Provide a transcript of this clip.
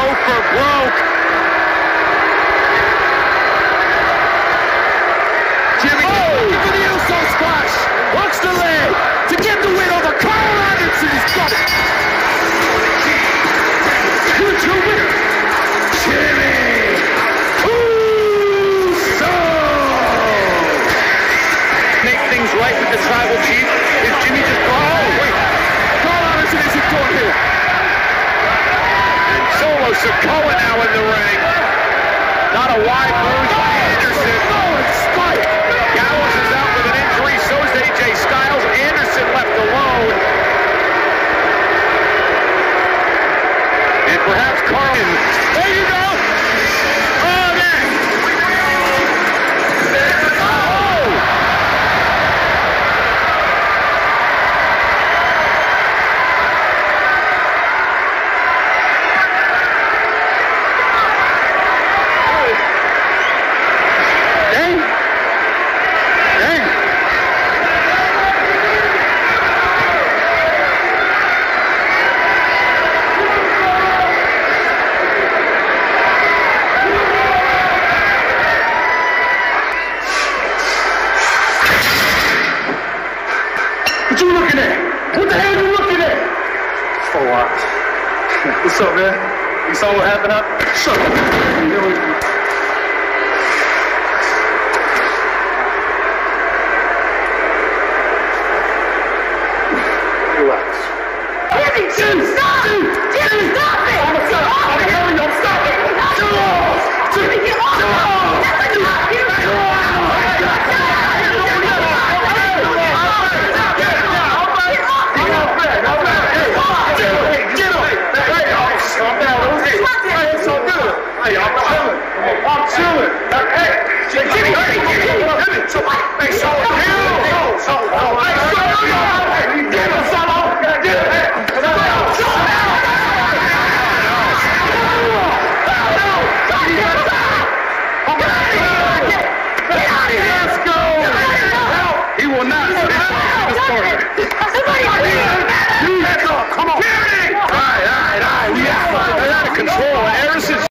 go for broke. Jimmy looking for the Uso splash. Hooks the leg to get the win over Carl Anderson. He's got it. Jimmy Uso. Make things right with the tribal chief. Is Jimmy just wait. Carl Anderson isn't going here. And Solo Sikoa now in the ring. Not a wide move by Anderson. Oh, and spike. Gallows is out with an injury. So is AJ Styles. Anderson left alone. And perhaps Carl. There you go. Oh, man. Oh! Dang. Dang. What you looking at? What the hell you looking at? For a while. What's up, man? You saw what happened up? Shut up. Relax. Jimmy, stop! Jimmy, stop it! I'm telling you, I'm stopping! Jimmy, get off! That's enough! Hey, I'm chilling. Hey, Jimmy, hey, he will not. Come on. All right. We out of control. Harrison.